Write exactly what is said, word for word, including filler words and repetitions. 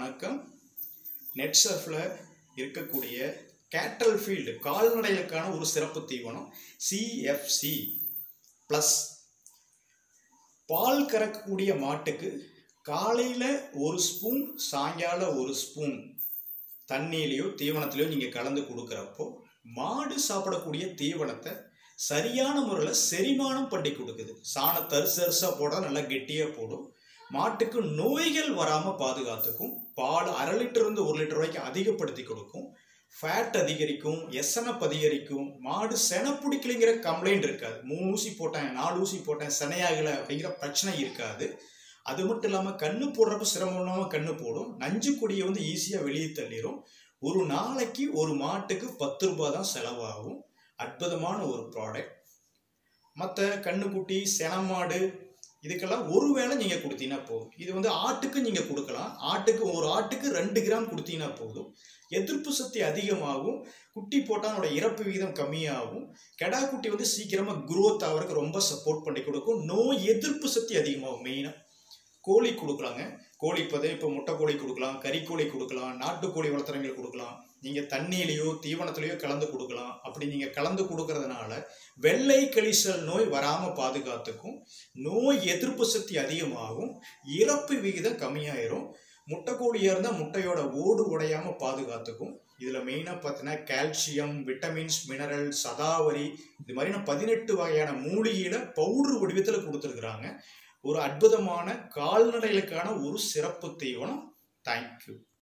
வணக்கம். நெட் சர்ஃப்ல இருக்கக்கூடிய கேட்டல் ஃபீல்டு கால்நடைகளுக்கான ஒரு சிறப்பு தீவனம் சி எஃப் சி ப்ளஸ். பால் கறக்கக்கூடிய மாட்டுக்கு காலையில் ஒரு ஸ்பூன், சாயங்காலம் ஒரு ஸ்பூன் தண்ணியிலையோ தீவனத்திலையோ நீங்கள் கலந்து கொடுக்குறப்போ மாடு சாப்பிடக்கூடிய தீவனத்தை சரியான முறையில் செரிமானம் பண்ணி கொடுக்குது. சாணத்தை தரிசரிசாக போட நல்லா கெட்டியாக போடும். மாட்டுக்கு நோய்கள் வராமல் பாதுகாத்துக்கும். பால் அரை லிட்டர் இருந்து ஒரு லிட்டர் வரைக்கும் அதிகப்படுத்தி கொடுக்கும். ஃபேட் அதிகரிக்கும், எசனப் அதிகரிக்கும். மாடு செனை பிடிக்கலைங்கிற கம்ப்ளைண்ட் இருக்காது. மூணு ஊசி போட்டேன், நாலு ஊசி போட்டேன், செனையாகலை அப்படிங்கிற பிரச்சனை இருக்காது. அது மட்டும் இல்லாமல் கண்ணு போடுறப்ப சிரமம் இல்லாமல் கண்ணு போடும். நஞ்சு கொடியை வந்து ஈஸியாக வெளியே தள்ளிடும். ஒரு நாளைக்கு ஒரு மாட்டுக்கு பத்து ரூபாய் தான் செலவாகும். அற்புதமான ஒரு ப்ராடக்ட். மற்ற கண்ணுக்குட்டி, செனமாடு இதுக்கெல்லாம் ஒரு வேளை நீங்கள் கொடுத்தீங்கன்னா போதும். இது வந்து ஆட்டுக்கு நீங்கள் கொடுக்கலாம். ஆட்டுக்கு ஒரு ஆட்டுக்கு ரெண்டு கிராம் கொடுத்தீங்கன்னா போதும். எதிர்ப்பு சக்தி அதிகமாகும். குட்டி போட்டால் அதோட இறப்பு விகிதம் கம்மியாகும். கெடா குட்டி வந்து சீக்கிரமாக குரோத் ஆகிறதுக்கு ரொம்ப சப்போர்ட் பண்ணி கொடுக்கும். நோய் எதிர்ப்பு சக்தி அதிகமாகும். மெயினாக கோழி கொடுக்கலாங்க. கோழி பதே இப்போ முட்டை கோழி கொடுக்கலாம், கறிக்கோழி கொடுக்கலாம், நாட்டுக்கோழி வளர்த்துறவங்களுக்கு கொடுக்கலாம். நீங்கள் தண்ணியிலையோ தீவனத்திலையோ கலந்து கொடுக்கலாம். அப்படி நீங்கள் கலந்து கொடுக்கறதுனால வெள்ளை கழிசல் நோய் வராமல் பாதுகாத்துக்கும். நோய் எதிர்ப்பு சக்தி அதிகமாகும். இறப்பு விகிதம் கம்மியாயிரும். முட்டைக்கோழியாக இருந்தால் முட்டையோட ஓடு உடையாமல் பாதுகாத்துக்கும். இதில் மெயினாக பார்த்தீங்கன்னா கால்சியம், விட்டமின்ஸ், மினரல், சதாவரி இது மாதிரி பதினெட்டு வகையான மூலிகையில பவுடர் வடிவத்தில் கொடுத்துருக்குறாங்க. ஒரு அற்புதமான கால்நடைகளுக்கான ஒரு சிறப்பு தீவனம். தேங்க்யூ.